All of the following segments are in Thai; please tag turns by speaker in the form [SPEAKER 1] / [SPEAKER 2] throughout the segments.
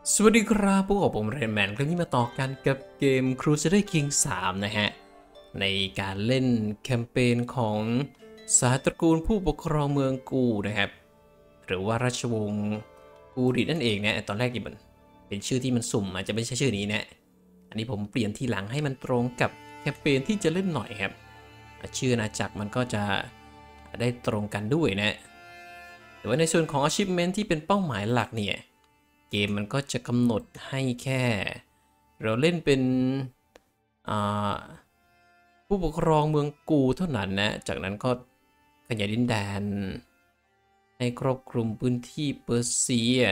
[SPEAKER 1] สวัสดีครับพวกผมเรนแมนครั้งนี้มาต่อกันกับเกม Crusader King 3นะฮะในการเล่นแคมเปญของสายตระกูลผู้ปกครองเมืองกูนะครับหรือว่าราชวงศ์กูริดนั่นเองนะตอนแรกที่มันเป็นชื่อที่มันสุ่มอาจจะไม่ใช่ชื่อนี้นะอันนี้ผมเปลี่ยนทีหลังให้มันตรงกับแคมเปญที่จะเล่นหน่อยครับชื่ออาณาจักรมันก็จะได้ตรงกันด้วยนะแต่ว่าในส่วนของ achievement ที่เป็นเป้าหมายหลักเนี่ยเกมมันก็จะกำหนดให้แค่เราเล่นเป็นผู้ปกครองเมืองกูเท่านั้นนะจากนั้นก็ขยายดินแดนให้ครอบคลุมพื้นที่เปอร์เซีย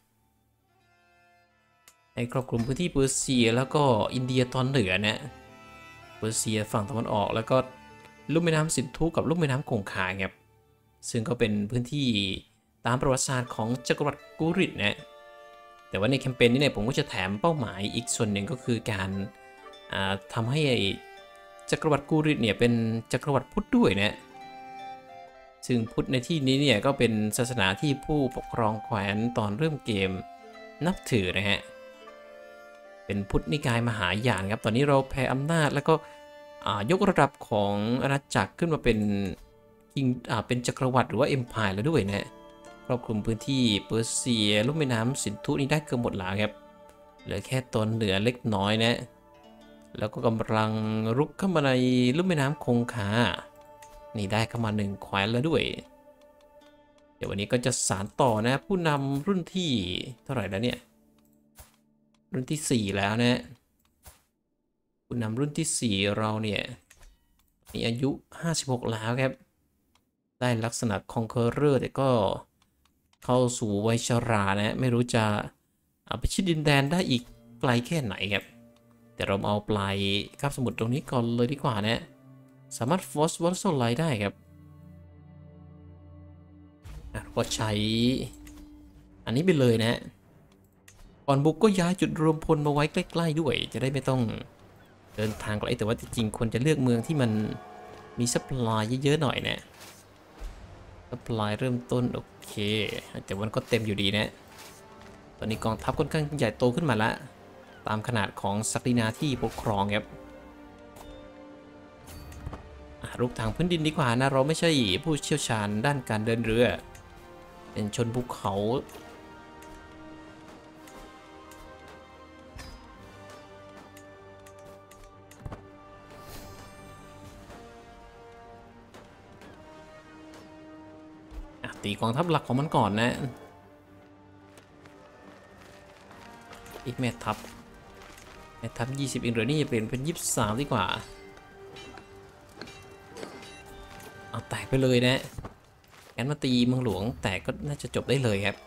[SPEAKER 1] แล้วก็อินเดียตอนเหนือนะเปอร์เซียฝั่งตะวันออกแล้วก็ลุ่มแม่น้ำสินธุกับลุ่มแม่น้ำคงคาครับซึ่งก็เป็นพื้นที่ตามประวัติศาสตร์ของจักรวรรดิกูริดนะแต่ว่าในแคมเปญนี้เนี่ยผมก็จะแถมเป้าหมายอีกส่วนหนึ่งก็คือการทำให้จักรวรรดิกูริดเนี่ยเป็นจักรวรรดิพุทธด้วยนะซึ่งพุทธในที่นี้เนี่ยก็เป็นศาสนาที่ผู้ปกครองแคว้นตอนเริ่มเกมนับถือนะฮะเป็นพุทธนิกายมหายานครับตอนนี้เราแพ้อำนาจแล้วก็ยกระดับของอาณาจักรขึ้นมาเป็นเป็นจักรวรรดิหรือว่าเอ็มพายแล้วด้วยนะครอบคลุมพื้นที่เปอร์เซียลุ่มแม่น้ำสินธุนี่ได้เกือบหมดแล้วครับเหลือแค่ตอนเหนือเล็กน้อยนะแล้วก็กำลังรุกเข้ามาในลุ่มแม่น้ำคงคานี่ได้เข้ามา1แคว้นแล้วด้วยเดี๋ยววันนี้ก็จะสานต่อนะผู้นำรุ่นที่เท่าไหร่แล้วเนี่ยรุ่นที่4แล้วนะผู้นำรุ่นที่4เราเนี่ยมีอายุ56แล้วครับได้ลักษณะคอนเคอร์เรอร์แต่ก็เข้าสู่วัยชรานะไม่รู้จะไปชิดดินแดนได้อีกไกลแค่ไหนครับแต่เราเอาปลายคาบสมุทรตรงนี้ก่อนเลยดีกว่านะสามารถฟอสวอลโซไลได้ครับก็ใช้อันนี้ไปเลยนะก่อนบุกก็ย้ายจุดรวมพลมาไว้ใกล้ๆด้วยจะได้ไม่ต้องเดินทางไกลแต่ว่าจริงๆควรจะเลือกเมืองที่มันมีซัพพลายเยอะๆหน่อยนะซัพพลายเริ่มต้นโอเคแต่มันก็เต็มอยู่ดีนะตอนนี้กองทัพค่อนข้างใหญ่โตขึ้นมาแล้วตามขนาดของศักดินาที่ปกครองครับรูปทางพื้นดินดีกว่านะเราไม่ใช่ผู้เชี่ยวชาญด้านการเดินเรือเป็นชนภูเขาตีกองทัพหลักของมันก่อนนะอีกแม่ทัพ20เองเหรอนี่จะเปลี่ยนเป็น23ดีกว่าเอาแตกไปเลยนะงั้นมาตีเมืองหลวงแตกก็น่าจะจบได้เลยครับ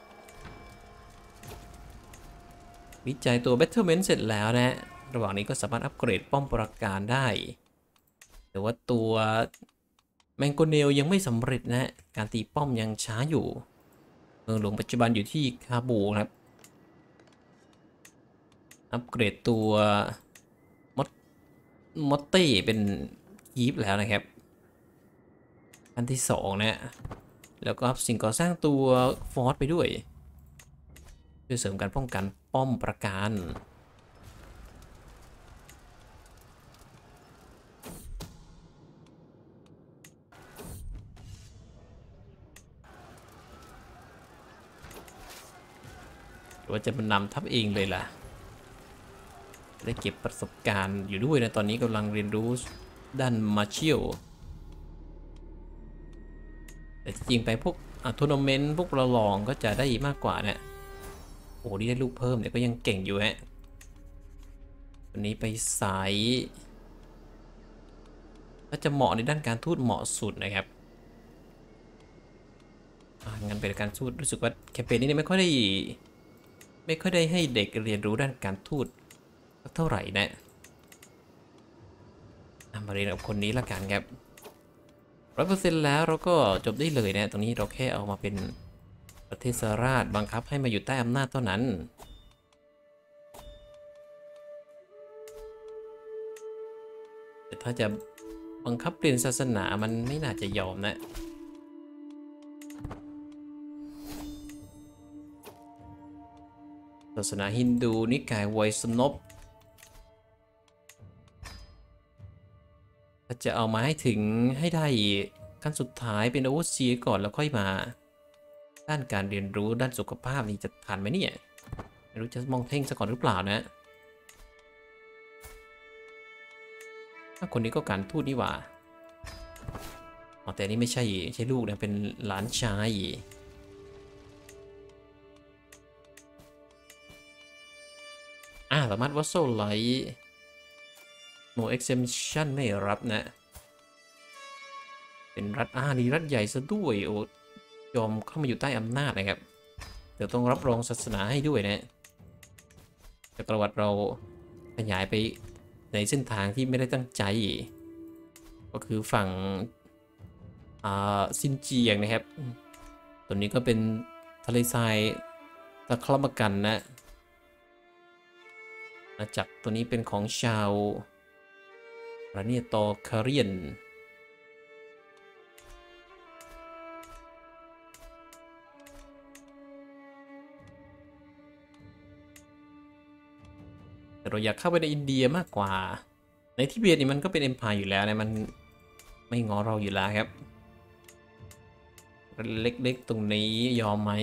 [SPEAKER 1] วิจัยตัว Betterment เสร็จแล้วนะระหว่างนี้ก็สามารถอัปเกรดป้อมปราการได้แต่ว่าตัวแมงโกเนลยังไม่สำเร็จนะการตีป้อมยังช้าอยู่เมืองหลวงปัจจุบันอยู่ที่คาบูครับอัปเกรดตัวมอตเต้เป็นคีฟแล้วนะครับอันที่2นะแล้วก็อัพสิ่งก่อสร้างตัวฟอร์สไปด้วยเพื่อเสริมการป้องกันป้อมปราการหรือว่าจะมานำทัพเองเลยล่ะได้เก็บประสบการณ์อยู่ด้วยนะตอนนี้กำลังเรียนรู้ด้านมาเชียลแต่จริงไปพวกทัวร์นาเมนต์พวกประลองก็จะได้มากกว่านะโอ้นี่ได้ลูกเพิ่มแต่ก็ยังเก่งอยู่ฮะวันนี้ไปสายก็จะเหมาะในด้านการทูตเหมาะสุดนะครับงั้นเป็นการทูตรู้สึกว่าแคมเปญนี้ไม่ค่อยได้ให้เด็กเรียนรู้ด้านการทูตเท่าไหร่นะมาเรียนกับคนนี้ละกันครับ100%แล้วเราก็จบได้เลยนะตรงนี้เราแค่เอามาเป็นประเทศราชบังคับให้มาอยู่ใต้อำนาจเท่านั้นแต่ถ้าจะบังคับเปลี่ยนศาสนามันไม่น่าจะยอมนะศาสนาฮินดูนิกายไวสนปถ้าจะเอามาให้ถึงให้ได้ขั้นสุดท้ายเป็นโอเวอร์ซีก่อนแล้วค่อยมาด้านการเรียนรู้ด้านสุขภาพนี่จะทันไหมเนี่ยไม่รู้จะมองเท่งซะก่อนหรือเปล่านะถ้าคนนี้ก็การทูตนี่หว่าอ๋อแต่นี่ไม่ใช่ลูกนะเป็นหลานชายสามารถวัสโซไลท์ no exemption ไม่รับนะเป็นรัฐนี่รัฐใหญ่ซะด้วยโอ้ยอมเข้ามาอยู่ใต้อำนาจนะครับเดี๋ยวต้องรับรองศาสนาให้ด้วยนะจักรวรรดิเราขยายไปในเส้นทางที่ไม่ได้ตั้งใจก็คือฝั่งซินเจียงนะครับตัวนี้ก็เป็นทะเลทรายตะคลับกันนะอาณาจักรตัวนี้เป็นของชาวราเนียโตคาเรียนแต่เราอยากเข้าไปในอินเดียมากกว่าในทิเบตนี่มันก็เป็นเอ็มพายอยู่แล้วนะมันไม่งอเราอยู่แล้วครับเล็กๆตรงนี้ยอมไหม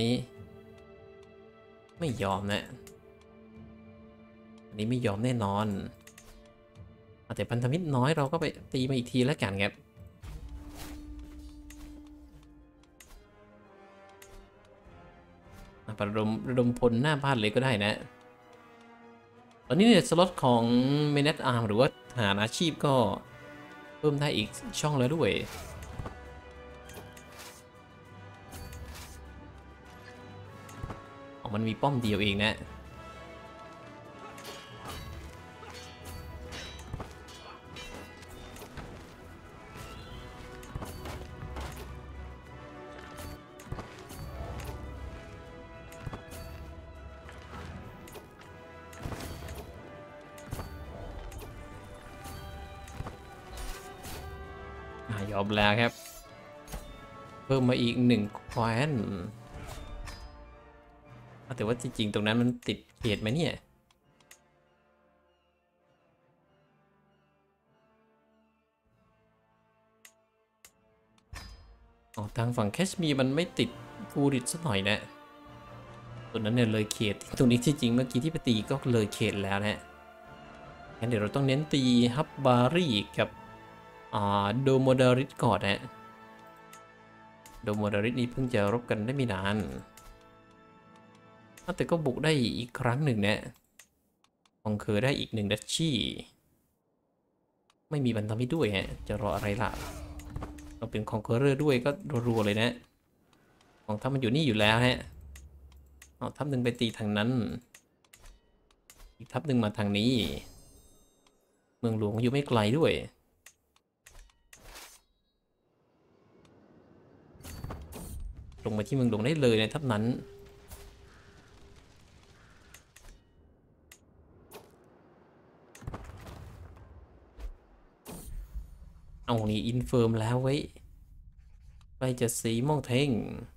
[SPEAKER 1] ไม่ยอมนะอันนี้ไม่ยอมแน่นอนแต่พันธมิตรน้อยเราก็ไปตีมาอีกทีแล้วกันครับระดมพลหน้าบ้านเลยก็ได้นะตอนนี้เนี่ยสล็อตของเมเนตอาร์มหรือว่าทหารอาชีพก็เพิ่มได้อีกช่องแล้วด้วยมันมีป้อมเดียวเองนะยอมแล้วครับเพิ่มมาอีก1แคว้นแต่ว่าจริงๆตรงนั้นมันติดเขตไหมเนี่ยทางฝั่งแคชมีร์มันไม่ติดฟูริตสักหน่อยนะตัวนั้นเนี่ยเลยเขตตรงนี้ที่จริงเมื่อกี้ที่ไปตีก็เลยเขตแล้วนะงั้นเดี๋ยวเราต้องเน้นตีฮับบารีกับโดโมดาริสก่อนนะโดโมดาริสนี้เพิ่งจะรบกันได้ไม่นานแต่ก็บุกได้อีกครั้งหนึ่งนะคองเคอได้อีก1ดัชชี่ไม่มีบันทมิตรด้วยฮะจะรออะไรล่ะเราเป็นคองเคอเรอร์ด้วยก็รัวๆเลยนะของทัพมันอยู่นี่อยู่แล้วฮะทัพหนึ่งไปตีทางนั้นอีกทัพหนึ่งมาทางนี้เมืองหลวงอยู่ไม่ไกลด้วยลงมาที่เมืองหลวงได้เลยในทัพนั้นนี่อินเฟิร์มแล้วไว้ไปจะสีม่องเท่ง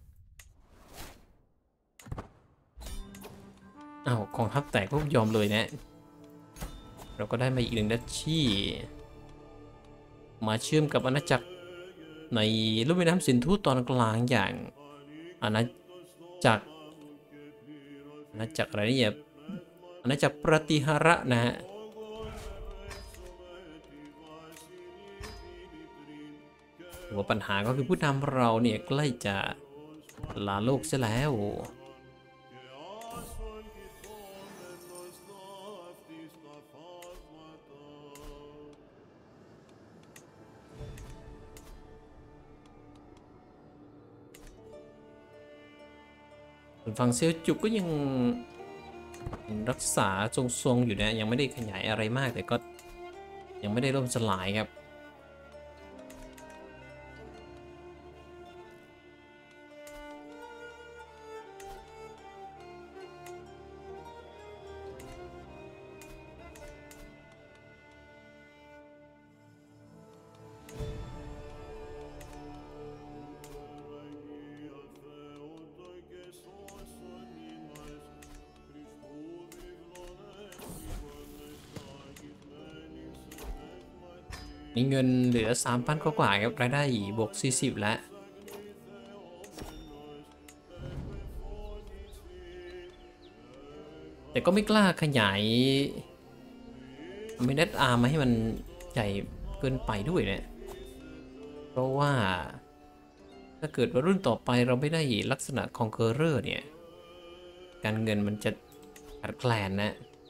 [SPEAKER 1] กองทัพแตกก็ยอมเลยนะเราก็ได้มาอีก1ดัชชี่มาเชื่อมกับอาณาจักรในลุ่มแม่น้ำสินธุตอนกลางอย่างอาณาจักรอะไรนี่อาณาจักรปฏิหาระนะฮะหัวปัญหาก็คือผู้นำเราเนี่ยใกล้จะลาโลกเสียแล้วฝั่งเซลจุกก็ยังรักษาทรงๆอยู่นะยังไม่ได้ขยายอะไรมากแต่ก็ยังไม่ได้ล่มสลายครับมีเงินเหลือ 3,000 กว่าครับรายได้บวก40แล้วแต่ก็ไม่กล้าขยายเมนอาร์มาให้มันใหญ่เกินไปด้วยเนี่ยเพราะว่าถ้าเกิดว่ารุ่นต่อไปเราไม่ได้ลักษณะคองเกอร์เรอร์เนี่ยการเงินมันจะขาดแคลนนะ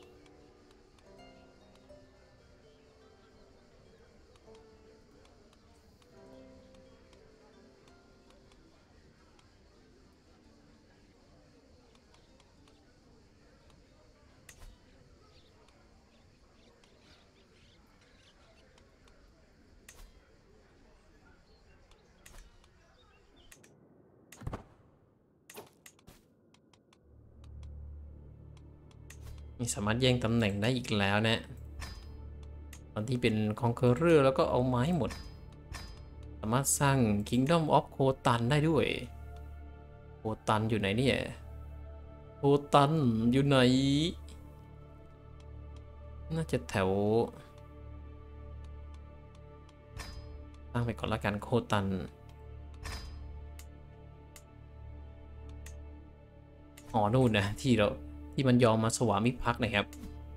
[SPEAKER 1] มีสามารถแย่งตำแหน่งได้อีกแล้วนะตอนที่เป็นคองเ u อร์แล้วก็เอาไม้หมดสามารถสร้าง Kingdom of Khotan ได้ด้วยโคตันอยู่ไหนเนี่ยโคตันอยู่ไหนน่าจะแถวตั้งไปก่อนละกันโคตันอ๋อนู่นนะที่มันยอมมาสวามิภักดิ์นะครับ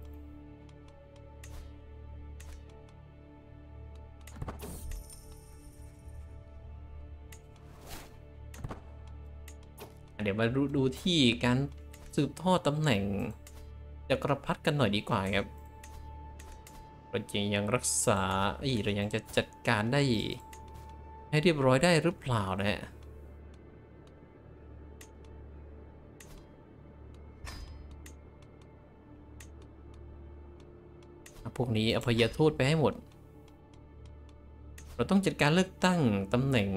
[SPEAKER 1] เดี๋ยวมาดูที่การสืบทอดตำแหน่งจักรพรรดิกันหน่อยดีกว่าครับเราจริงยังรักษาเรายังจะจัดการได้ให้เรียบร้อยได้หรือเปล่านะฮะพวกนี้อภัยโทษไปให้หมดเราต้องจัดการเลือกตั้งตำแหน่ง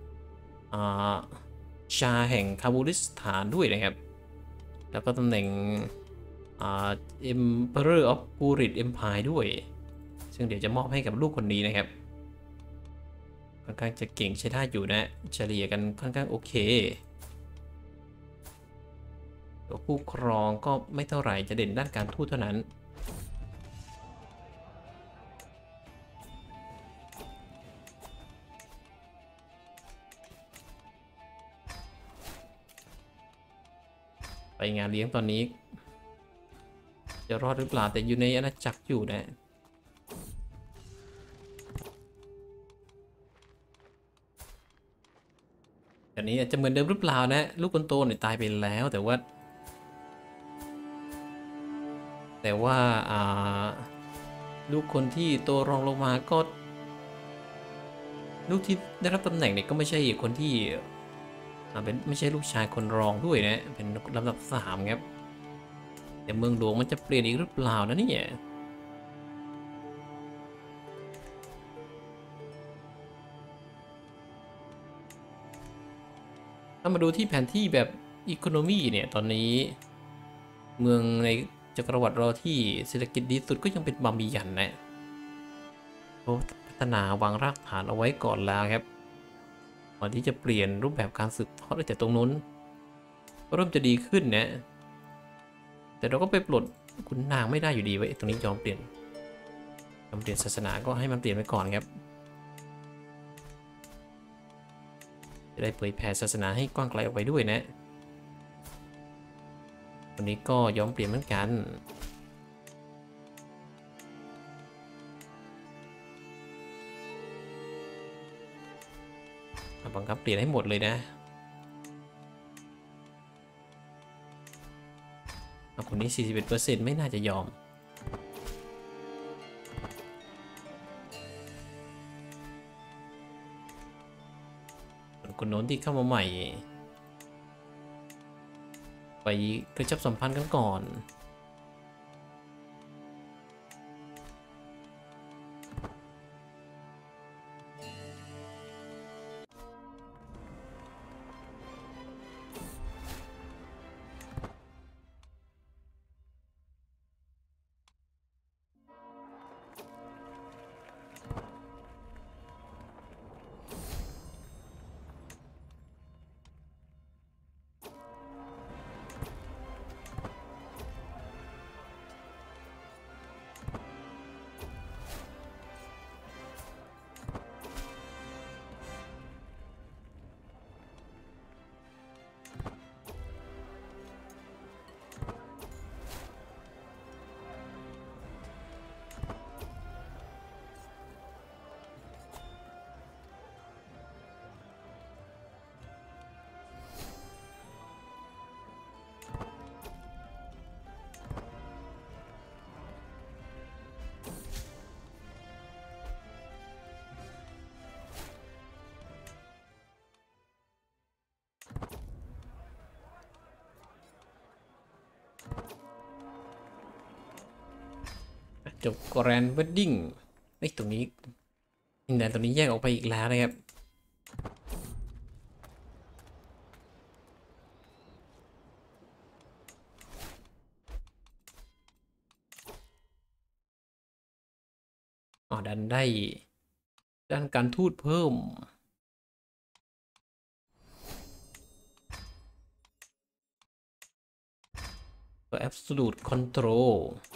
[SPEAKER 1] ชาแห่งคาบูริสถานด้วยนะครับแล้วก็ตำแหน่งEmperor of Gurid Empire ด้วยซึ่งเดี๋ยวจะมอบให้กับลูกคนนี้นะครับค่อนข้างจะเก่งใช้ได้อยู่นะเฉลี่ยกันค่อนข้างโอเคตัวผู้ครองก็ไม่เท่าไหร่จะเด่นด้านการทูตเท่านั้นไปงานเลี้ยงตอนนี้จะรอดหรือเปล่าแต่อยู่ในอาณาจักรอยู่นะอันนี้อาจจะเหมือนเดิมหรือเปล่านะลูกคนโตเนี่ยตายไปแล้วแต่ว่าลูกคนที่โตรองลงมาก็ลูกที่ได้รับตำแหน่งเนี่ยก็ไม่ใช่คนที่เป็นไม่ใช่ลูกชายคนรองด้วยนะเป็นลำดับ3ครับแต่เมืองหลวงมันจะเปลี่ยนอีกหรือเปล่านะเนี่ยถ้ามาดูที่แผนที่แบบอีโคโนมีเนี่ยตอนนี้เมืองในจักรวรรดิเราที่เศรษฐกิจดีสุดก็ยังเป็นบามิยันนะเขาพัฒนาวางรากฐานเอาไว้ก่อนแล้วครับก่อนที่จะเปลี่ยนรูปแบบการสืบทอดแต่ตรงนู้นก็เริ่มจะดีขึ้นนะแต่เราก็ไปปลดขุนนางไม่ได้อยู่ดีไว้ตรงนี้ยอมเปลี่ยนศาสนาก็ให้มันเปลี่ยนไปก่อนครับจะได้เผยแผ่ศาสนาให้กว้างไกลออกไปด้วยนะวันนี้ก็ยอมเปลี่ยนเหมือนกันบังคับเปลี่ยนให้หมดเลยนะคนนี้ 41% ไม่น่าจะยอมคนโน้นที่เข้ามาใหม่ไปกระชับสัมพันธ์กันก่อนจบแกรนด์เวดดิ้งไอ้ตรงนี้ดินแดนตรงนี้แยกออกไปอีกแล้วนะครับดันได้ด้านการทูตเพิ่มตัว Absolute Control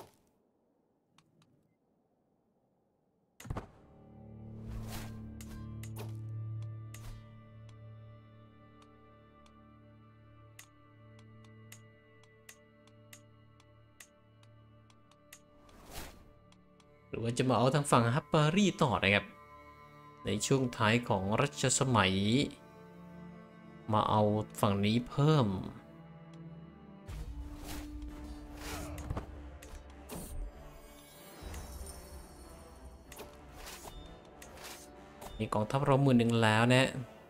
[SPEAKER 1] หรือว่าจะมาเอาทางฝั่งฮับปารีต่อนะครับในช่วงท้ายของรัชสมัยมาเอาฝั่งนี้เพิ่มมีกองทัพเรา10,000แล้วนะ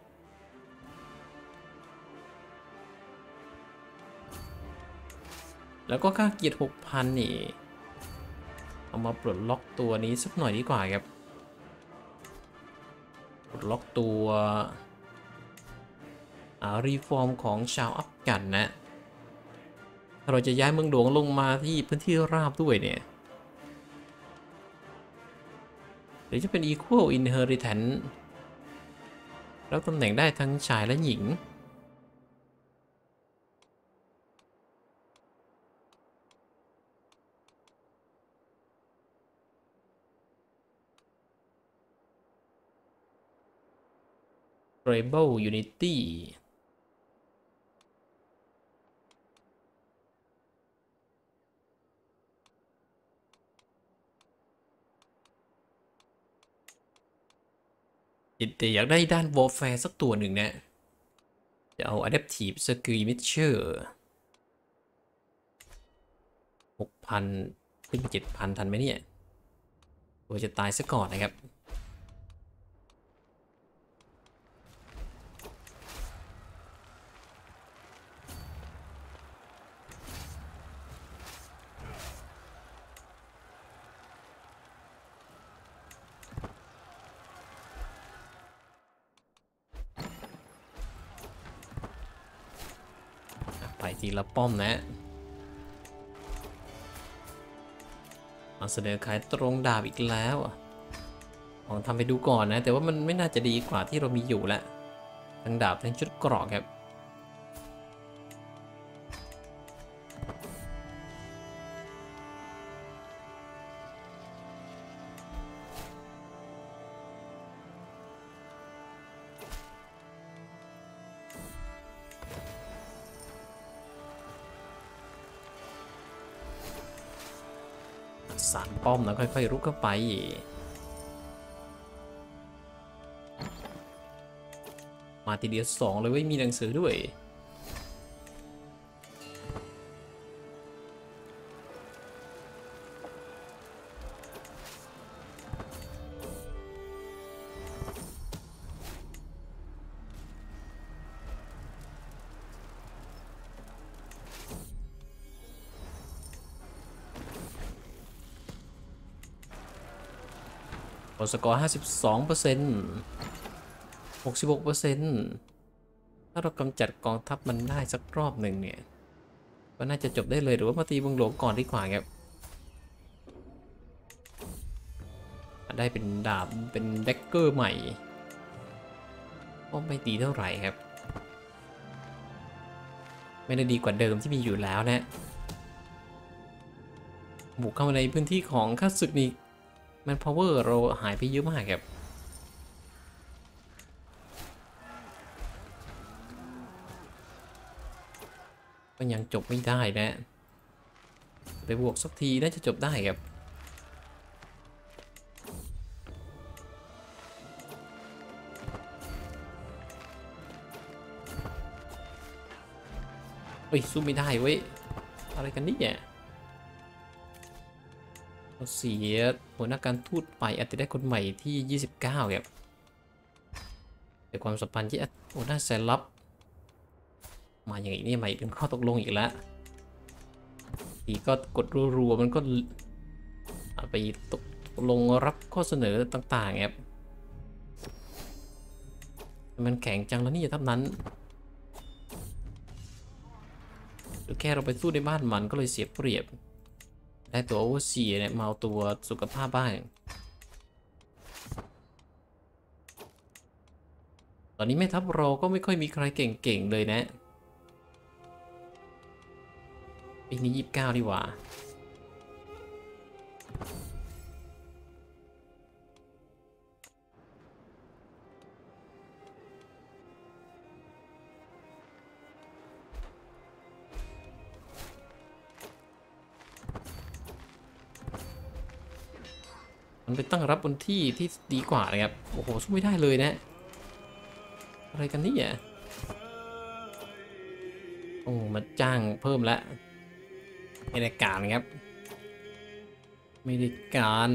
[SPEAKER 1] แล้วก็ค่าเกียรติ 6,000 นี่เอามาปลดล็อกตัวนี้สักหน่อยดีกว่าครับปลดล็อกตัวรีฟอร์มของชาวอัฟกันนะถ้าเราจะย้ายเมืองหลวงลงมาที่พื้นที่ราบด้วยเนี่ยหรือจะเป็น Equal Inheritance แล้วตำแหน่งได้ทั้งชายและหญิงTribal Unity แต่อยากได้ด้าน Warfare สักตัวหนึ่งนะจะเอา Adaptive Skirmisher 6,000 ขึ้นไป 7,000 ทันไหมเนี่ยตัวจะตายซะก่อนนะครับไปทีละป้อมนะมาเสนอขายตรงดาบอีกแล้วลองทำไปดูก่อนนะแต่ว่ามันไม่น่าจะดีกว่าที่เรามีอยู่แล้วทั้งดาบทั้งชุดเกราะครับ3 ป้อมแล้วค่อยๆรุกเข้าไปมาทีเดียว2เลยเว้ยมีหนังสือด้วยผลสกอร์ 52% 66%ถ้าเรากำจัดกองทัพมันได้สักรอบหนึ่งเนี่ยก็น่าจะจบได้เลยหรือว่ามาตีเมืองหลวงก่อนดีกว่าครับได้เป็นดาบเป็นแดกเกอร์ใหม่ก็ไม่ดีเท่าไหร่ครับไม่ได้ดีกว่าเดิมที่มีอยู่แล้วนะบุกเข้ามาในพื้นที่ของข้าศึกนี่แมนพาวเวอร์เราหายไปเยอะมากครับก็ยังจบไม่ได้นะไปบวกสักทีน่าจะจบได้ครับเฮ้ยสู้ไม่ได้เว้ยอะไรกันนี่เนี่ยเราเสียหัวหน้าการทูตไปอาจจะได้คนใหม่ที่29ครับแต่ความสัมพันธ์ที่หัวหน้าแสนลับมาอย่างนี้ใหม่เป็นข้อตกลงอีกแล้วทีก็กดรัวๆมันก็ไปตกลงรับข้อเสนอต่างๆครับมันแข็งจังแล้วนี่ทับนั้นหรือแค่เราไปสู้ในบ้านมันก็เลยเสียเปรียบได้ตัวโอเวอร์ซีเนี่ยมาเอาตัวสุขภาพบ้างตอนนี้แม่ทัพเราก็ไม่ค่อยมีใครเก่งๆเลยนะปีนี้29ดีกว่ามันไปตั้งรับบนที่ที่ดีกว่านะครับโอ้โหสู้ไม่ได้เลยนะอะไรกันเนี่ยโอ้มาจ้างเพิ่มแล้วไม่ได้การครับไม่ได้การ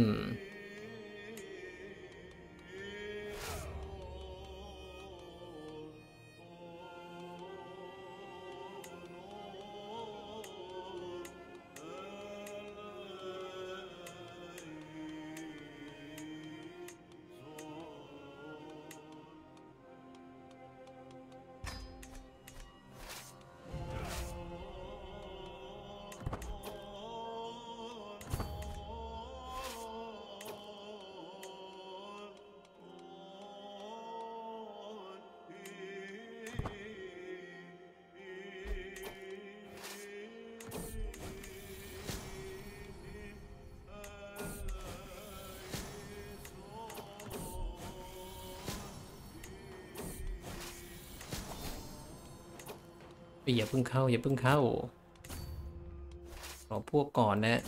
[SPEAKER 1] อย่าเพิ่งเข้าอย่าเพิ่งเข้ารอพวกก่อนนะ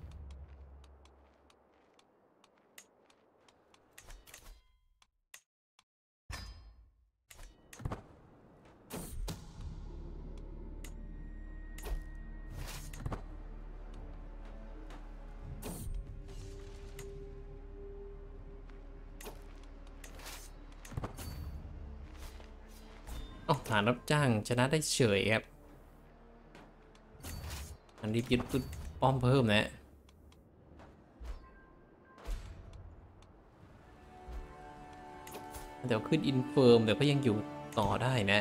[SPEAKER 1] อ๋อฐานรับจ้างชนะได้เฉยครับอันรีบยึดปุ๊บป้อมเพิ่มนะเดี๋ยวขึ้นอินเฟิร์มเดี๋ยวก็ยังอยู่ต่อได้นะ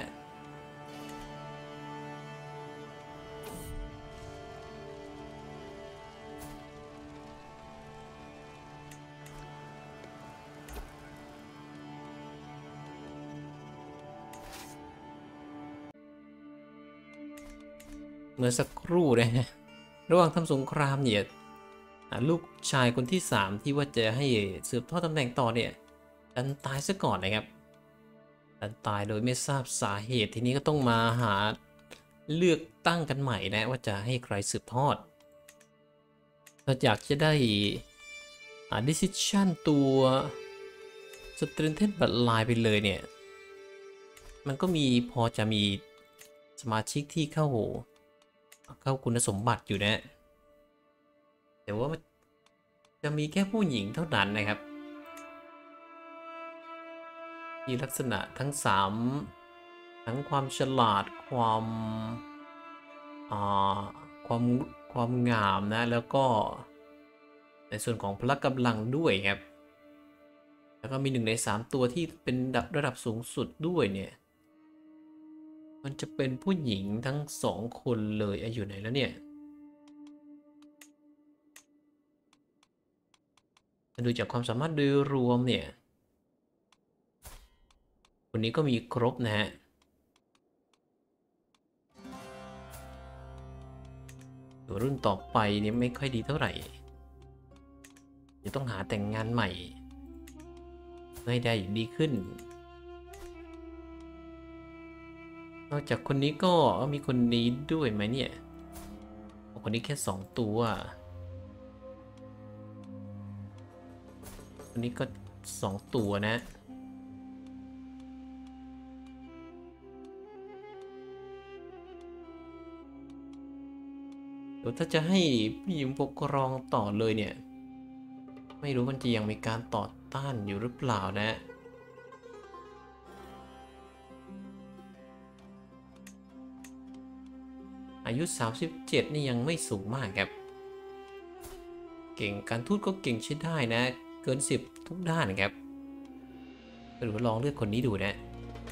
[SPEAKER 1] เมื่อสักครู่นะฮะระหว่างทำสงครามเนี่ยลูกชายคนที่3ที่ว่าจะให้สืบทอดตำแหน่งต่อเนี่ยดันตายซะก่อนนะครับดันตายโดยไม่ทราบสาเหตุทีนี้ก็ต้องมาหาเลือกตั้งกันใหม่นะว่าจะให้ใครสืบทอดถ้าอยากจะได้decision ตัว Stringent Bloodline ไปเลยเนี่ยมันก็มีพอจะมีสมาชิกที่เข้าคุณสมบัติอยู่นะแต่ว่าจะมีแค่ผู้หญิงเท่านั้นนะครับที่ลักษณะทั้งทั้งความฉลาดอ่าความความงามนะแล้วก็ในส่วนของพละกำลังด้วยครับแล้วก็มี1 ใน 3ตัวที่เป็นระดับสูงสุดด้วยเนี่ยมันจะเป็นผู้หญิงทั้ง2 คนเลยอยู่ไหนแล้วเนี่ยดูจากความสามารถโดยรวมเนี่ยคนนี้ก็มีครบนะฮะตัวรุ่นต่อไปเนี่ยไม่ค่อยดีเท่าไหร่จะต้องหาแต่งงานใหม่ให้ได้ดีขึ้นนอกจากคนนี้ก็มีคนนี้ด้วยไหมเนี่ยคนนี้แค่2 ตัวคนนี้ก็2 ตัวนะเดี๋ยวถ้าจะให้ผู้หญิงปกครองต่อเลยเนี่ยไม่รู้มันจะยังมีการต่อต้านอยู่หรือเปล่านะอายุ37นี่ยังไม่สูงมากครับเก่งการทูตก็เก่งใช้ได้นะ เกิน10ทุกด้านนะครับหรือว่าลองเลือกคนนี้ดูนะ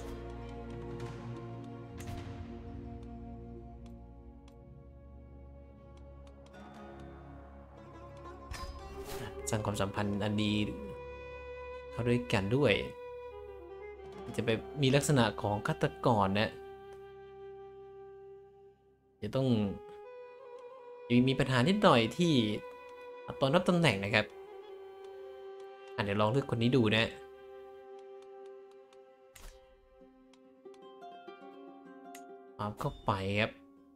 [SPEAKER 1] สร้างความสัมพันธ์อันดีเข้าด้วยกันด้วยจะไปมีลักษณะของฆาตกรนะจะต้องมีปัญหานิดหน่อยที่ตอนรับตำแหน่งนะครับเดี๋ยวลองเลือกคนนี้ดูนะเอาเข้าไปครับ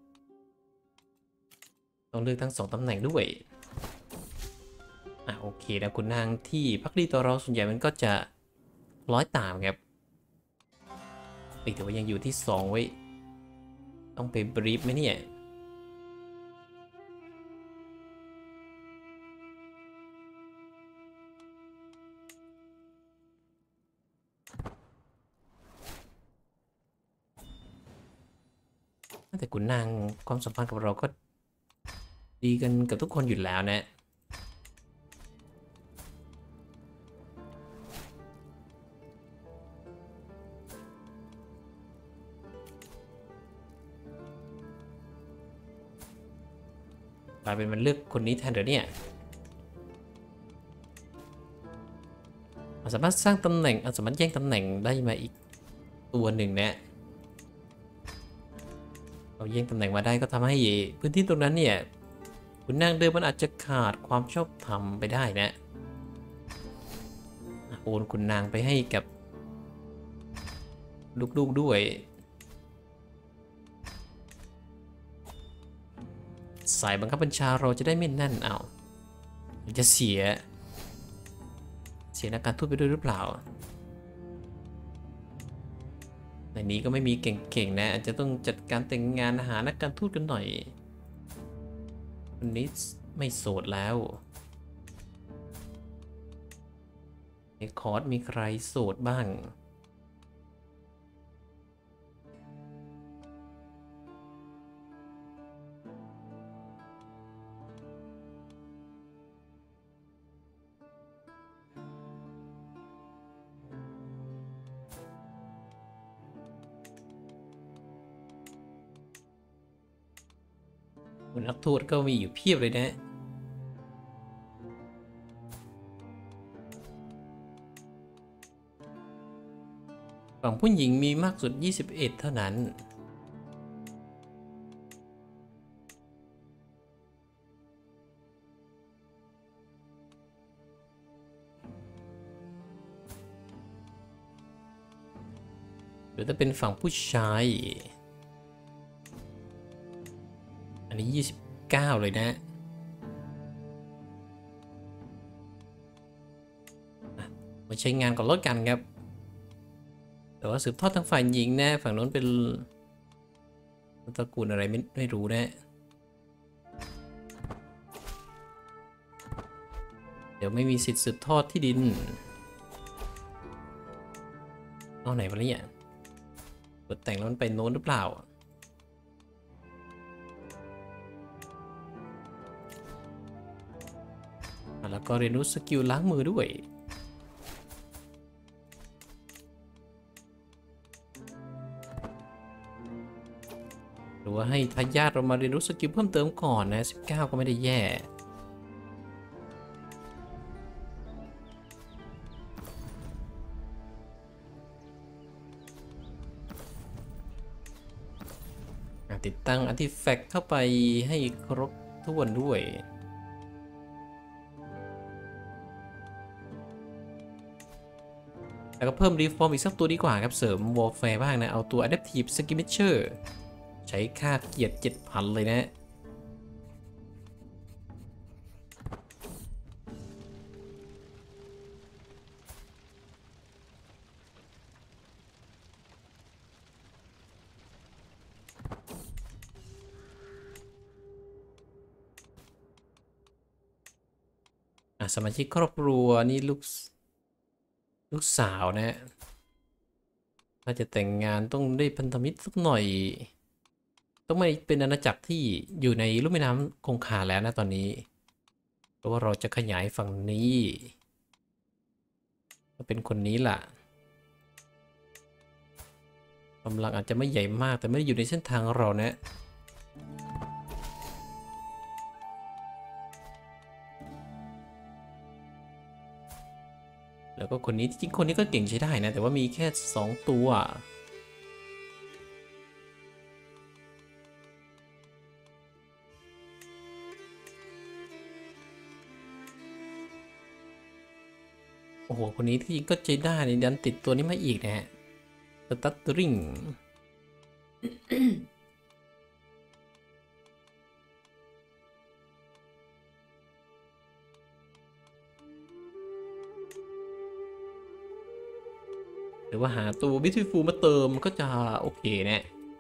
[SPEAKER 1] ต้องเลือกทั้ง2ตำแหน่งด้วยโอเคนะคุณนางที่พักดีต่อเราส่วนใหญ่มันก็จะร้อยตามครับแต่ว่ายังอยู่ที่2ไว้ต้องไปบรีฟไหมเนี่ยแต่คุณนางความสัมพันธ์กับเราก็ดีกันกับทุกคนอยู่แล้วนะกลายเป็นมันเลือกคนนี้แทนเดี๋ยวเนี่ยสามารถสร้างตำแหน่งสามารถแย่งตำแหน่งได้มาอีกตัวหนึ่งนะเราแย่งตำแหน่งมาได้ก็ทำให้พื้นที่ตรงนั้นเนี่ยคุณนางเดิมมันอาจจะขาดความชอบธรรมไปได้นะโอนคุณนางไปให้กับลูกๆด้วยสายบังคับบัญชาเราจะได้ไม่แน่นจะเสียนักการทูตไปด้วยหรือเปล่าในนี้ก็ไม่มีเก่งๆนะอาจจะต้องจัดการแต่งงานหานักการทูตกันหน่อยคนนี้ไม่โสดแล้วในคอร์สมีใครโสดบ้างนักโทษก็มีอยู่เพียบเลยนะฝั่งผู้หญิงมีมากสุด21เท่านั้นหรือถ้าเป็นฝั่งผู้ชายอันนี้29เลยนะมาใช้งานก่อนลดกันครับแต่ว่าสืบทอดทางฝ่ายหญิงนะฝั่งโน้นเป็นตระกูลอะไรไม่รู้นะเดี๋ยวไม่มีสิทธิ์สืบทอดที่ดินเอาไหนวะเนี่ยเปิดแต่งแล้วมันไปโน้นหรือเปล่าแล้วก็เรียนรู้สกิลล้างมือด้วยหรือว่าให้ทายาทเรามาเรียนรู้สกิลเพิ่มเติมก่อนนะ19ก็ไม่ได้แย่ติดตั้งอาร์ติแฟกต์เข้าไปให้ครบถ้วนด้วยแล้วก็เพิ่มรีฟอร์มอีกสักตัวดีกว่าครับเสริมวอลแฟร์บ้างนะเอาตัว Adaptive Skirmisher ใช้ค่าเกียรติ 7,000 เลยนะสมาชิกครอบครัวนี่ลูกสาวนะถ้าจะแต่งงานต้องได้พันธมิตรสักหน่อยต้องไม่เป็นอาณาจักรที่อยู่ในลุ่มแม่น้ำคงคาแล้วนะตอนนี้ราะว่าเราจะขยายฝั่งนี้ก็เป็นคนนี้ล่ะกำลังอาจจะไม่ใหญ่มากแต่ไม่ได้อยู่ในเส้นทางเรานะแล้วก็คนนี้จริงๆคนนี้ก็เก่งใช้ได้นะแต่ว่ามีแค่2ตัวโอ้โหคนนี้ที่จริงก็ใช้ได้นี่ดันติดตัวนี้มาอีกนะฮะสตัตริงหรือว่าหาตัว Beautiful มาเติมก็จะโอเคนะ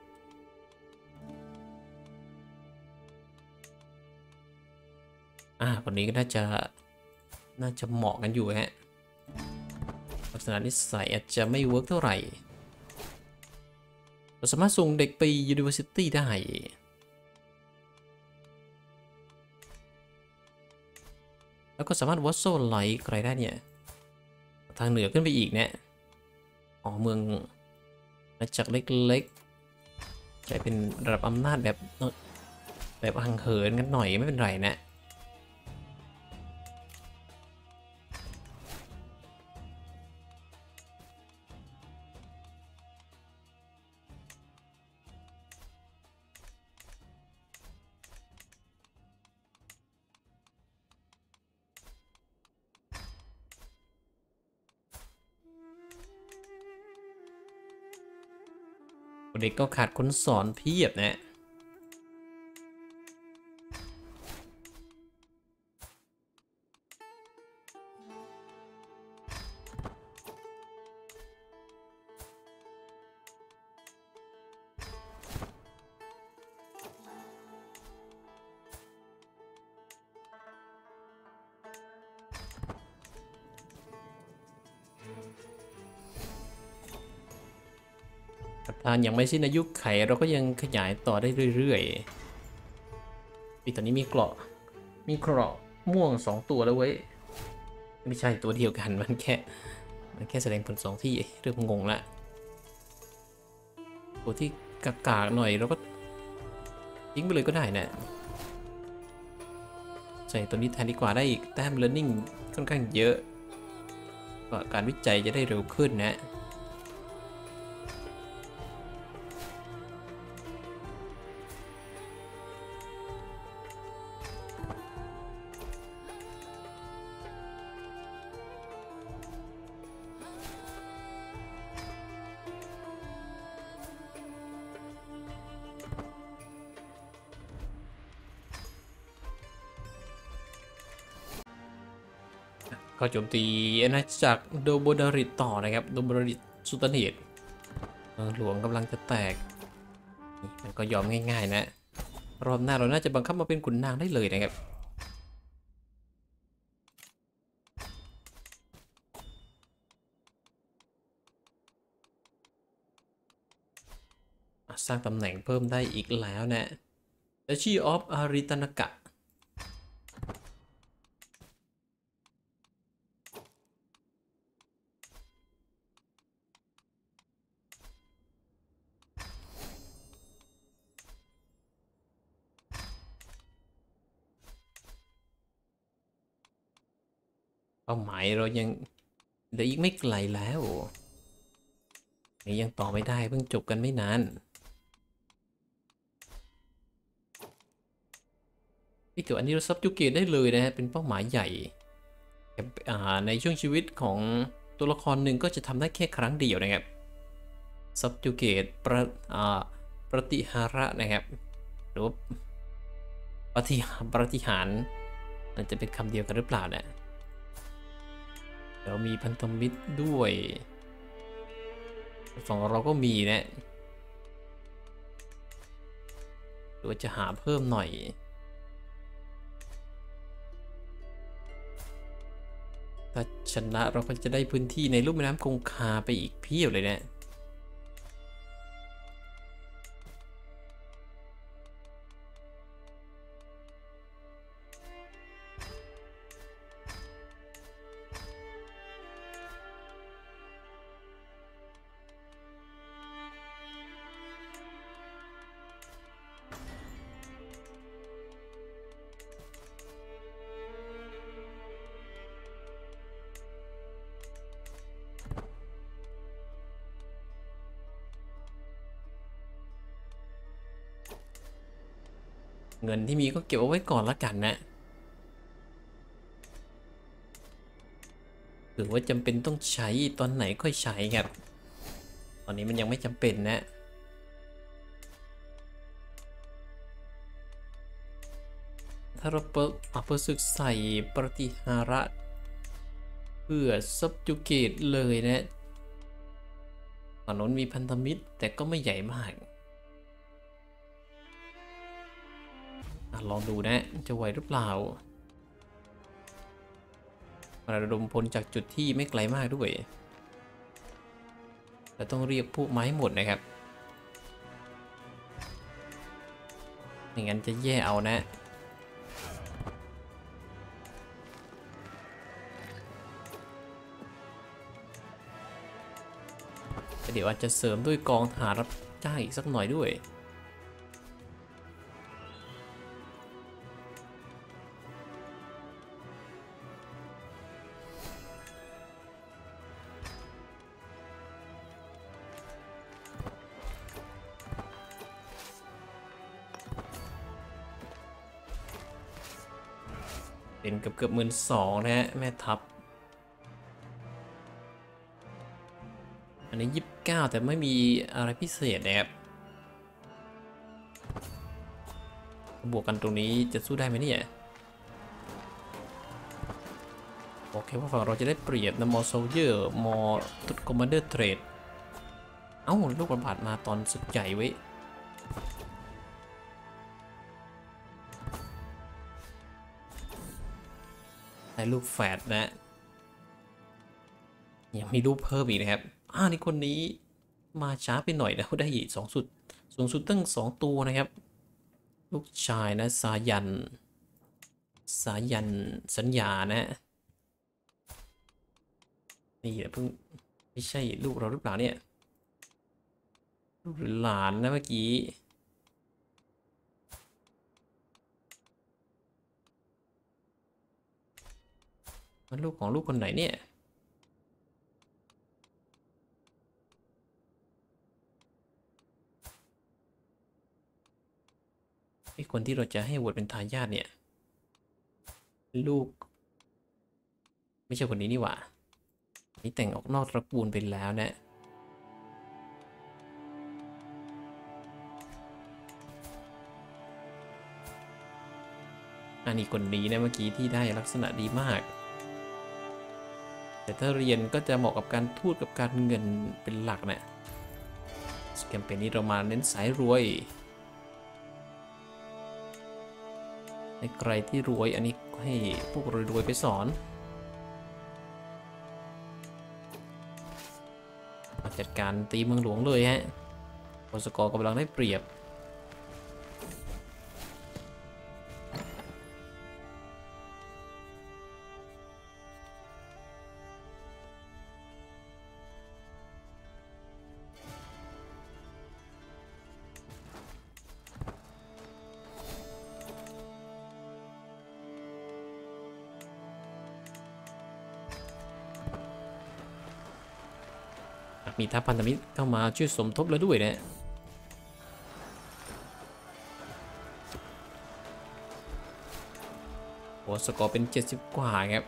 [SPEAKER 1] คนนี้ก็น่าจะเหมาะกันอยู่ฮะลักษณะนิสัยอาจจะไม่เวิร์กเท่าไหร่เราสามารถส่งเด็กไป University ได้แล้วก็สามารถวัดโซนไลท์ใครได้เนี่ยทางเหนือขึ้นไปอีกเนี่ยเมืองอาณาจักรเล็กๆจะเป็นระดับอำนาจแบบห่างเหินกันหน่อยไม่เป็นไรนะเด็กก็ขาดคนสอนเพียบนะถ้ายังไม่สิ้นอายุไขเราก็ยังขยายต่อได้เรื่อยๆตอนนี้มีเกราะม่วง2ตัวแล้วเว้ยไม่ใช่ตัวเดียวกันมันแค่แสดงผล2ที่เริ่มงงละตัวที่กากๆหน่อยเราก็ทิ้งไปเลยก็ได้นะใส่ตัวนี้แทนดีกว่าได้อีกแต้ม learning ค่อนข้างเยอะก็การวิจัยจะได้เร็วขึ้นนะก็โจมตีอาณาจักรโดโบดาริตต่อนะครับโดโบดาริตสุตเนตหลวงกำลังจะแตกมันก็ยอมง่ายๆนะรอบหน้าเราน่าจะบังคับมาเป็นขุนนางได้เลยนะครับสร้างตำแหน่งเพิ่มได้อีกแล้วนะ Duchy of Aritanaga เป้าหมายเรายังเหลืออีกไม่ไกลแล้วยังต่อไม่ได้เพิ่งจบกันไม่นานที่ตัวอันนี้เราซับจูเกตได้เลยนะฮะเป็นเป้าหมายใหญ่ในช่วงชีวิตของตัวละครหนึ่งก็จะทำได้แค่ครั้งเดียวนะครับซับจูเกตปฏิหาระนะครับหรือว่าปฏิหารมันจะเป็นคำเดียวกันหรือเปล่าเนี่ยเดี๋ยวมีพันธมิตรด้วยฝั่งเราก็มีนะหรือว่าจะหาเพิ่มหน่อยถ้าชนะเราก็จะได้พื้นที่ในลุ่มแม่น้ำคงคาไปอีกเพียบเลยนะเงินที่มีก็เก็บเอาไว้ก่อนละกันนะหรือว่าจำเป็นต้องใช้ตอนไหนค่อยใช้ครับตอนนี้มันยังไม่จำเป็นนะถ้าเราเปิดศึกใส่ปฏิหาระเพื่อซับจูเกตเลยนะฝั่งโน้นมีพันธมิตรแต่ก็ไม่ใหญ่มากลองดูนะจะไหวหรือเปล่าระดมพลจากจุดที่ไม่ไกลมากด้วยแต่ต้องเรียกพวกไม้หมดนะครับไม่งั้นจะแย่เอานะเดี๋ยวอาจจะเสริมด้วยกองทหารรับจ้างอีกสักหน่อยด้วยเป็นเกือบ12,000นะฮะแม่ทัพอันนี้29แต่ไม่มีอะไรพิเศษนะครับบวกกันตรงนี้จะสู้ได้ไหมเนี่ยโอเคว่าฝั่งเราจะได้เปรียบนะมอโซเยอร์มอตุดคอมมานเดอร์เทรดเอ้าลูกระบาดมาตอนศึกใหญ่ไว้ได้ลูกแฝดนะยังมีรูปเพิ่มอีกนะครับนี่คนนี้มาช้าไปหน่อยนะได้สูงสุดตั้ง2ตัวนะครับลูกชายนะสายันสัญญานะนี่แหละเพิ่งไม่ใช่ลูกเราหรือเปล่าเนี่ยลูกหรือหลานนะเมื่อกี้มันลูกของลูกคนไหนเนี่ยไอ้คนที่เราจะให้โหวตเป็นทายาทเนี่ยลูกไม่ใช่คนนี้นี่หว่านี่แต่งออกนอกตระกูลไปแล้วนะอันนี้คนนี้นะเมื่อกี้ที่ได้ลักษณะดีมากแต่ถ้าเรียนก็จะเหมาะกับการทูตกับการเงินเป็นหลักนะแคมเปญนี้เรามาเน้นสายรวยให้ใครที่รวยอันนี้ให้พวกรวยๆไปสอนมาจัดการตีเมืองหลวงเลยฮะพสกกำลังได้เปรียบมีทัพพันธมิตรเข้ามาช่วยสมทบแล้วด้วยนะโอ้สกอร์เป็น70กว่าครับ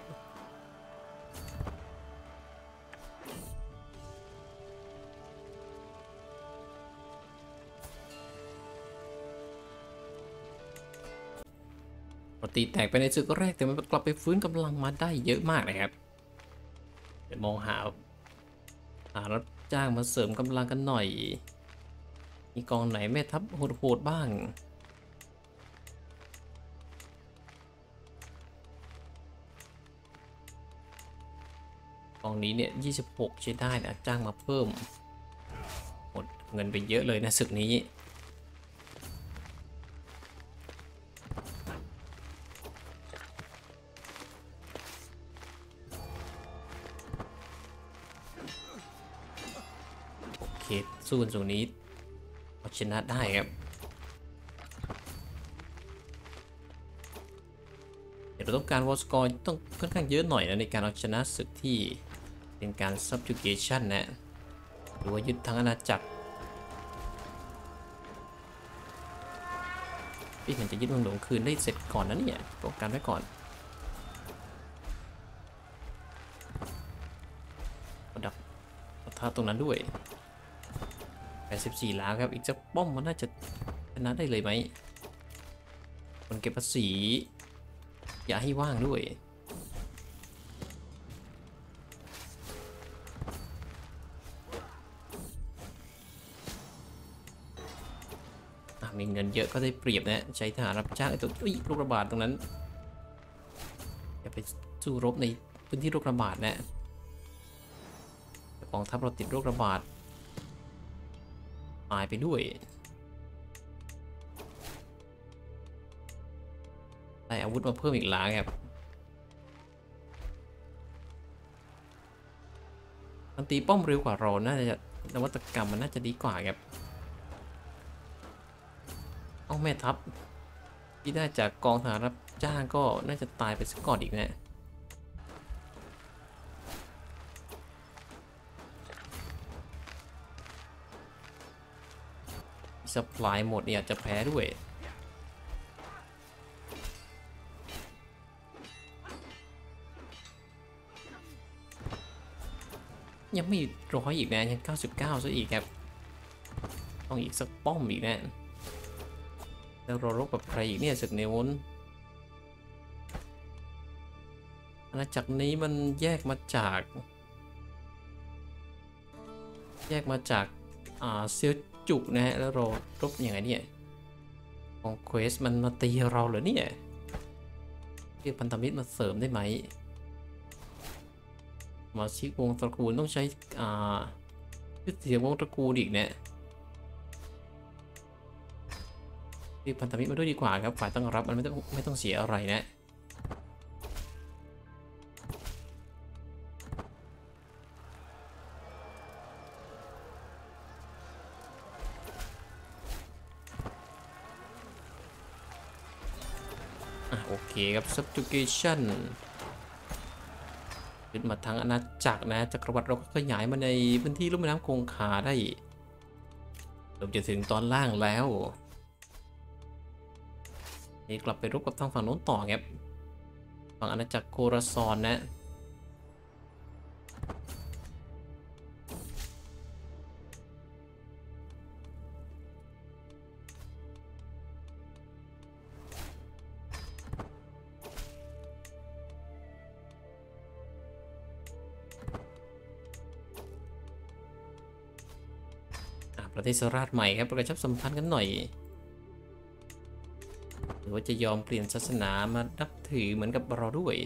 [SPEAKER 1] ตีแตกไปในศึกแรกแต่มันกลับไปฟื้นกำลังมาได้เยอะมากนะครับเดี๋ยวมองหารับจ้างมาเสริมกำลังกันหน่อยมีกองไหนแม่ทัพโหดๆบ้างกองนี้เนี่ย26ใช้ได้นะจ้างมาเพิ่มหมดเงินไปเยอะเลยนะศึกนี้โอเคสู้กันตรงนี้เอาชนะได้ครับเดี๋ยวเราต้องการวอลสกอร์ต้องค่อนข้างเยอะหน่อยนะในการเอาชนะศึกที่เป็นการ subjugation นะหรือว่ายึดทั้งอาณาจักรพี่มันจะยึดเมืองหลวงคืนได้เสร็จก่อนนะเนี่ยป้องกันไว้ก่อนดักปะทะตรงนั้นด้วย84ล้านครับอีกสักป้อมมันน่าจะชนะได้เลยไหมคนเก็บภาษีอย่าให้ว่างด้วยมีเงินเยอะก็ได้เปรียบนะใช้ทหารรับจ้างไอ้ตัวลูกระบาดตรงนั้นอย่าไปสู้รบในพื้นที่โรคระบาดนะกองทัพเราติดโรคระบาดตายไปด้วยได้อาวุธมาเพิ่มอีกหลายครับมันตีป้อมเร็วกว่าเราน่าจะนวัตกรรมมันน่าจะดีกว่าครับเอาแม่ทัพที่ได้จากกองทหารรับจ้างก็น่าจะตายไปสักก่อนอีกนะสปายหมดเนี่ยจะแพ้ด้วยยังไม่ร้อยอีกนะยัง99ซะอีกครับต้องอีกสักป้อมอีกนะแล้วเรารบกับใครอีกเนี่ยศึกเนวอนอาณาจักรนี้มันแยกมาจากเซียวจุนะฮะแล้วเรารบยังไงเนี่ยของเควสมันมาตีเราเหรอเนี่ยเรียกพันธมิตรมาเสริมได้ไหมมาชิกวงตระกูลต้องใช้ชื่อเสียงวงตระกูลอีกเนี่ยเรียกพันธมิตรมาด้วยดีกว่าครับฝ่ายตั้งรับมันไม่ต้องเสียอะไรนะโอเคครับ subjugation ขึ้นมาทั้งอาณาจักรนะจักรวรรดิเราก็ขยายมาในพื้นที่ลุ่มแม่น้ำคงคาได้เริ่มจะถึงตอนล่างแล้วนี่กลับไปรบกับทางฝั่งโน้นต่อครับฝั่งอาณาจักรโคราซอนนะประเทศสราชใหม่ครับประชับสัมพันธ์กันหน่อยหรือว่าจะยอมเปลี่ยนศาสนามานับถือเหมือนกับเราด้วย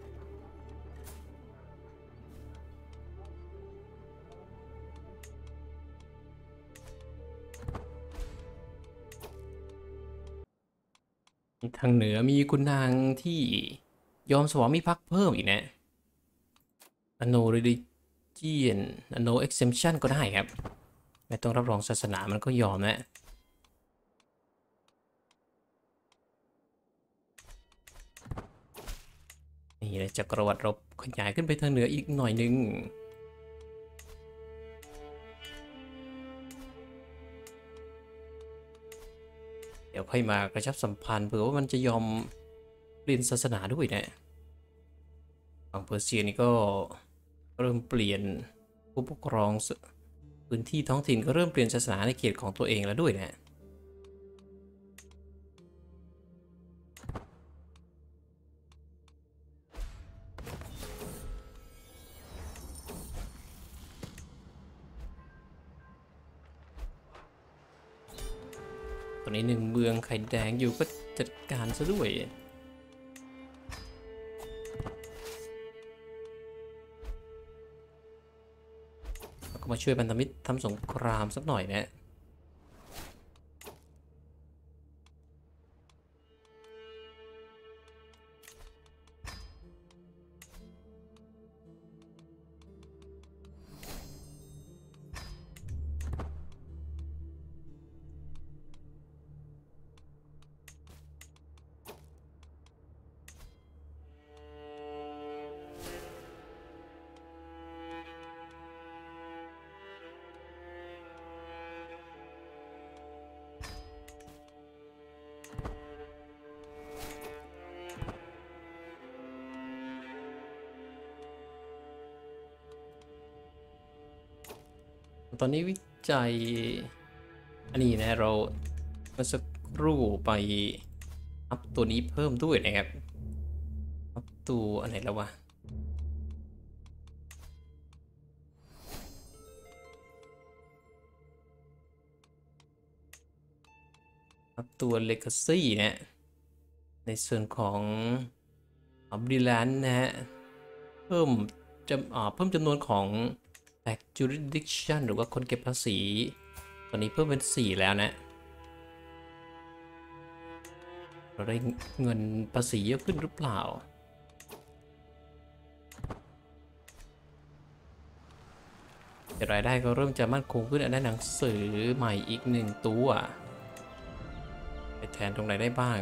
[SPEAKER 1] ทางเหนือมีคุณนางที่ยอมสวามิภักดิ์เพิ่มอีกนะno religion no exemption ก็ได้ครับไม่ต้องรับรองศาสนามันก็ยอมนะนี่เลยจักรวรรดิเราขยายขึ้นไปทางเหนืออีกหน่อยนึงเดี๋ยวค่อยมากระชับสัมพันธ์เผื่อว่ามันจะยอมเปลี่ยนศาสนาด้วยนะฝั่งเปอร์เซียนี่ก็เริ่มเปลี่ยนผู้ปกครองพื้นที่ท้องถิ่นก็เริ่มเปลี่ยนศาสนาในเขตของตัวเองแล้วด้วยนะตอนนี้หนึ่งเมืองไข่แดงอยู่ก็จัดการซะด้วยแล้วก็มาช่วยพันธมิตรทำสงครามสักหน่อยนะตอนนี้วิจัยอันนี้นะเราเมื่อสักครู่ไปอัพตัวนี้เพิ่มด้วยนะครับอัพตัวอันไหนแล้ววะอัพตัว Legacy นะในส่วนของบริแลนด์นะฮะเพิ่มเพิ่มจำนวนของ tax jurisdiction หรือว่าคนเก็บภาษีตอนนี้เพิ่มเป็น4แล้วนะเราได้เงินภาษีเยอะขึ้นหรือเปล่าแต่รายได้ก็เริ่มจะมั่นคงขึ้นได้หนังสือใหม่อีก1ตัวไปแทนตรงไหนได้บ้าง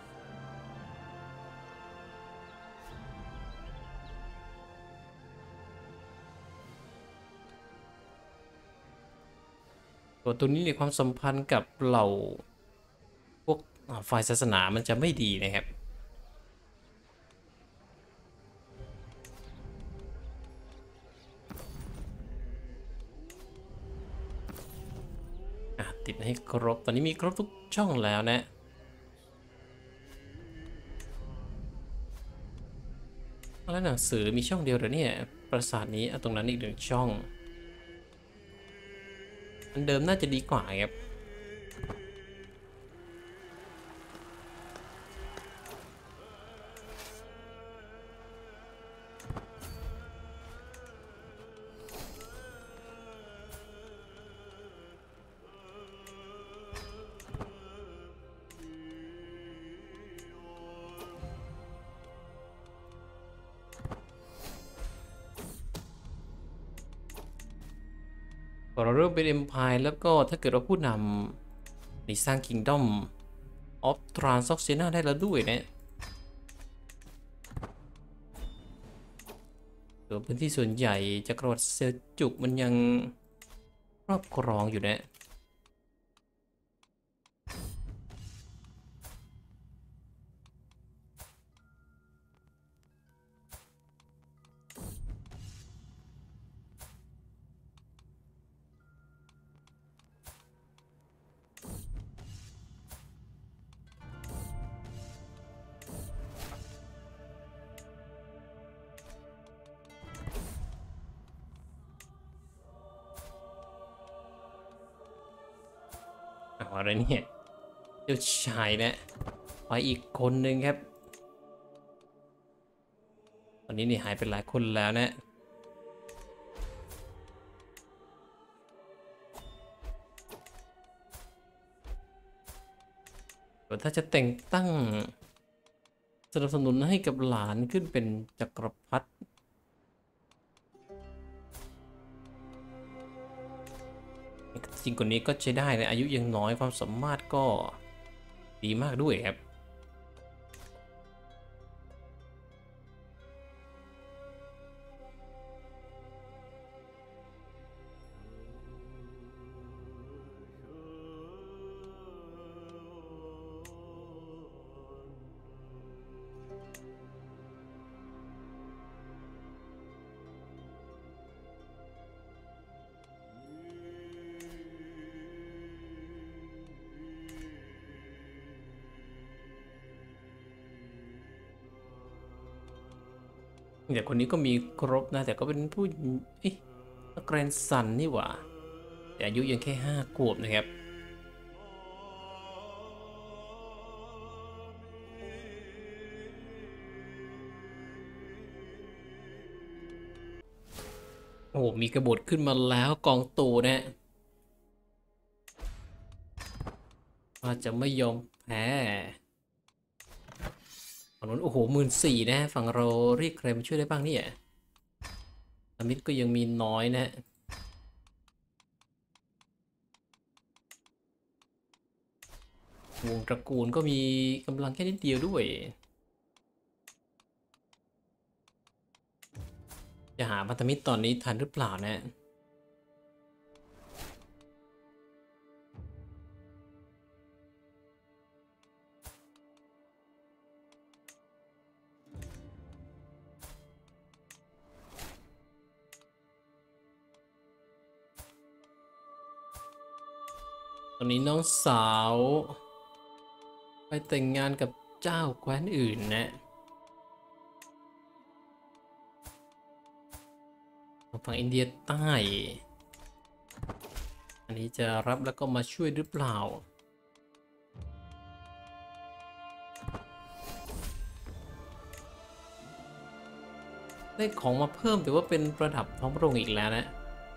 [SPEAKER 1] ตัวนี้ในความสัมพันธ์กับเหล่าพวกฝ่ายศาสนามันจะไม่ดีนะครับติดให้ครบตอนนี้มีครบทุกช่องแล้วนะแล้วหนังสือมีช่องเดียวเหรอเนี่ยปราสาทนี้ตรงนั้นอีก1ช่องอันเดิมน่าจะดีกว่าครับพอเราเริ่มเป็น Empire แล้วก็ถ้าเกิดเราผู้นำในสร้าง Kingdom of Transoxiana ได้แล้วด้วยนะส่วนพื้นที่ส่วนใหญ่จักรวรรดิเซลจุกมันยังครอบครองอยู่นะอะไรเนี่ยเจ้าชายนะไปอีกคนหนึ่งครับตอนนี้นี่หายไปหลายคนแล้วนะถ้าจะแต่งตั้งสนับสนุนให้กับหลานขึ้นเป็นจักรพรรดิจริงคนนี้ก็ใช้ได้นะอายุยังน้อยความสามารถก็ดีมากด้วยครับเดี๋ยวคนนี้ก็มีครบนะแต่ก็เป็นผู้เอ๊ะแกรนด์ซันนี่หว่าแต่อายุยังแค่5 ขวบนะครับโอ้มีกบฏขึ้นมาแล้วกองตูนะว่าจะไม่ยอมแพ้ฝั่งนู้นโอ้โห14,000นะฝั่งเราเรียกใครมาช่วยได้บ้างเนี่ยสมิธก็ยังมีน้อยนะวงตระกูลก็มีกำลังแค่นิดเดียวด้วยจะหาพันธมิตรตอนนี้ทันหรือเปล่านะตอนนี้น้องสาวไปแต่งงานกับเจ้าแคว้นอื่นนะฝั่งอินเดียใต้ อันนี้จะรับแล้วก็มาช่วยหรือเปล่าได้ของมาเพิ่มแต่ว่าเป็นประดับท้องพระโรงอีกแล้วนะ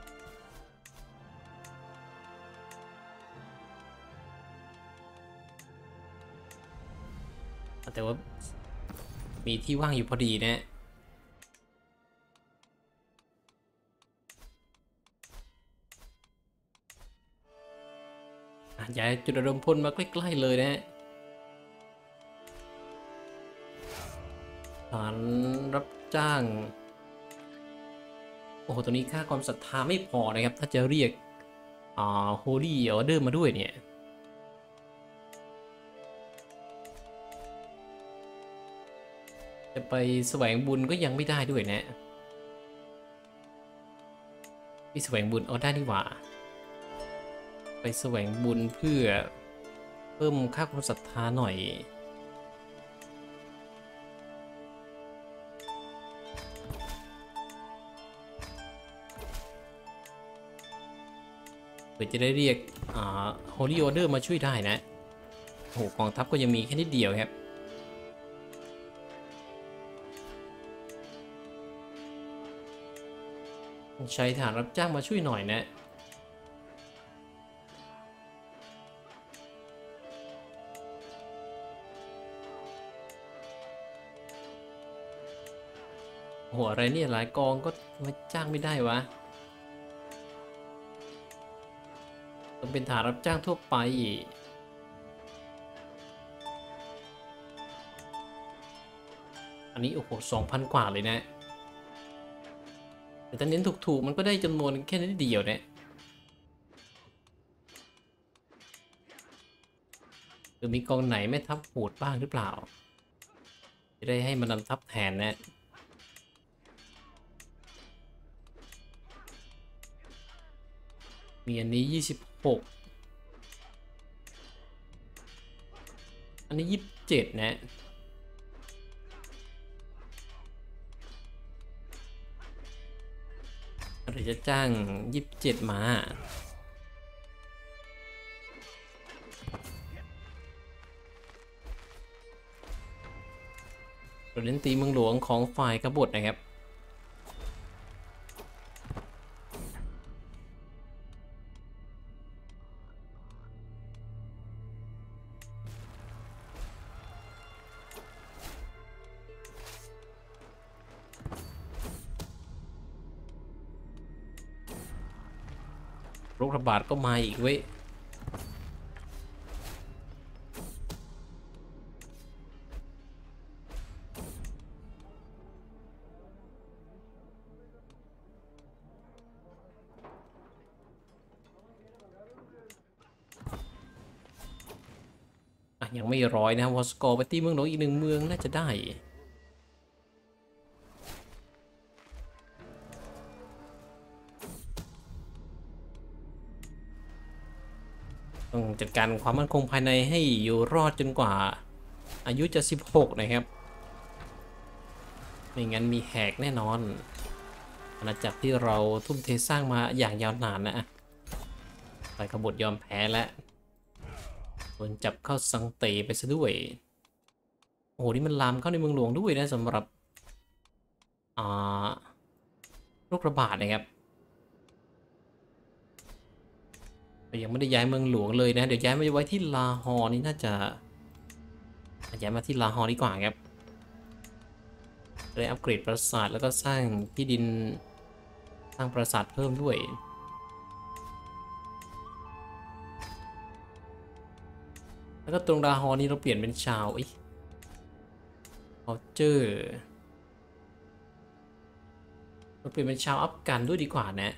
[SPEAKER 1] แต่ว่ามีที่ว่างอยู่พอดีนะย้ายจุดระดมพลมาใกล้ๆเลยนะฐานรับจ้างโอ้โหตัวนี้ค่าความศรัทธาไม่พอนะครับถ้าจะเรียกHoly Order มาด้วยเนี่ยจะไปแสวงบุญก็ยังไม่ได้ด้วยนะพี่แสวงบุญเอาได้นี่หว่าไปแสวงบุญเพื่อเพิ่มค่าความศรัทธาหน่อยเพื่อจะได้เรียกHoly Order มาช่วยได้นะโอ้โหกองทัพก็ยังมีแค่นิดเดียวครับใช้ฐานรับจ้างมาช่วยหน่อยนะโหอะไรเนี่ยหลายกองก็มาจ้างไม่ได้วะต้องเป็นฐานรับจ้างทั่วไปอันนี้โอ้โห2,000 กว่าเลยนะแต่ถ้าเน้นถูกๆมันก็ได้จำนวนแค่นิดเดียวเนี่ยหรือมีกองไหนไม่ทับโหดบ้างหรือเปล่าจะได้ให้มันนำทับแทนนะมีอันนี้26อันนี้27นะหรือจะจ้าง27มาเราเน้นตีเมืองหลวงของฝ่ายกบฏนะครับโรคระบาดก็มาอีกเว้ยยังไม่ร้อยนะครับวอสกอร์ไปตีเมืองหลวงอีก1 เมืองน่าจะได้ต้องจัดการความมั่นคงภายในให้อยู่รอดจนกว่าอายุจะ16นะครับไม่งั้นมีแหกแน่นอนอาณาจักรที่เราทุ่มเทสร้างมาอย่างยาวนานนะฝ่ายกบฏยอมแพ้และโดนจับเข้าสังเตไปซะด้วยโอ้โหนี่มันลามเข้าในเมืองหลวงด้วยนะสำหรับโรคระบาดนะครับยังไม่ได้ย้ายเมืองหลวงเลยนะเดี๋ยวย้ายมาไว้ที่ลาฮอร์นี่น่าจะย้ายมาที่ลาฮอร์ดีกว่าครับเลยอัปเกรดปราสาทแล้วก็สร้างที่ดินสร้างปราสาทเพิ่มด้วยแล้วก็ตรงลาฮอร์นี่เราเปลี่ยนเป็นชาวเจอร์เราเปลี่ยนเป็นชาวอัฟกันด้วยดีกว่านะ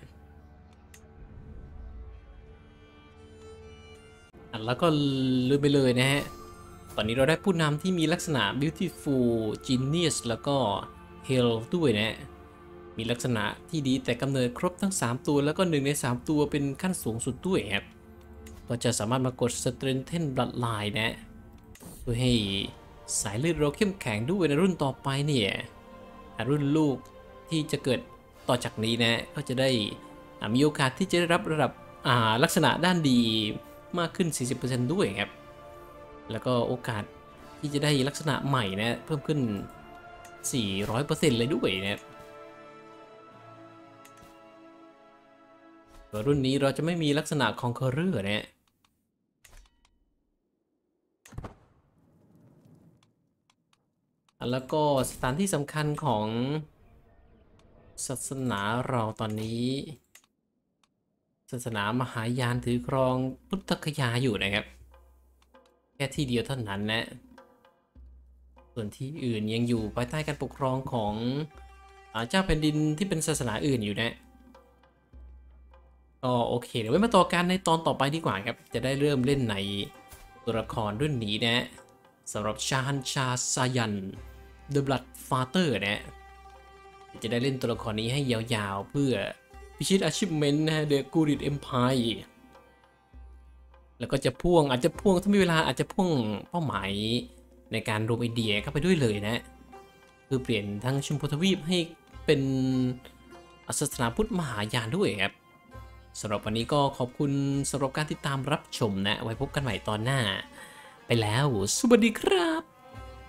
[SPEAKER 1] แล้วก็ลืมไปเลยนะฮะตอนนี้เราได้ผู้นำที่มีลักษณะ beautiful genius แล้วก็ health ด้วยนะมีลักษณะที่ดีแต่กำเนิดครบทั้ง3 ตัวแล้วก็1 ใน 3 ตัวเป็นขั้นสูงสุดด้วยครับก็จะสามารถมากด Strengthen Bloodline นะเพื่อให้สายเลือดเราเข้มแข็งด้วยในรุ่นต่อไปเนี่ยรุ่นลูกที่จะเกิดต่อจากนี้นะก็จะได้มีโอกาสที่จะได้รับระดับลักษณะด้านดีมากขึ้น 40% ด้วยครับแล้วก็โอกาสที่จะได้ลักษณะใหม่นะเพิ่มขึ้น 400% เลยด้วยนะรุ่นนี้เราจะไม่มีลักษณะของเคอร์เรอร์นะแล้วก็สถานที่สำคัญของศาสนาเราตอนนี้ศาสนามหายานถือครองพุทธคยาอยู่นะครับแค่ที่เดียวเท่านั้นนะส่วนที่อื่นยังอยู่ภายใต้การปกครองของเจ้าแผ่นดินที่เป็นศาสนาอื่นอยู่นะก็โอเคเดี๋ยวไว้มาต่อกันในตอนต่อไปดีกว่าครับจะได้เริ่มเล่นในตัวละครรุ่นนี้นะสำหรับชาฮันชาซายัน The Blood Father นะจะได้เล่นตัวละครนี้ให้ยาวๆเพื่อพิชิต Achievement นะฮะ The Gurid Empire แล้วก็จะพ่วงอาจจะพ่วงถ้ามีเวลาอาจจะพ่วงเป้าหมายในการรวมไอเดียเข้าไปด้วยเลยนะคือเปลี่ยนทั้งชมพูทวีปให้เป็นศาสนาพุทธมหายานด้วยครับสำหรับวันนี้ก็ขอบคุณสำหรับการติดตามรับชมนะไว้พบกันใหม่ตอนหน้าไปแล้วสวัสดีครับ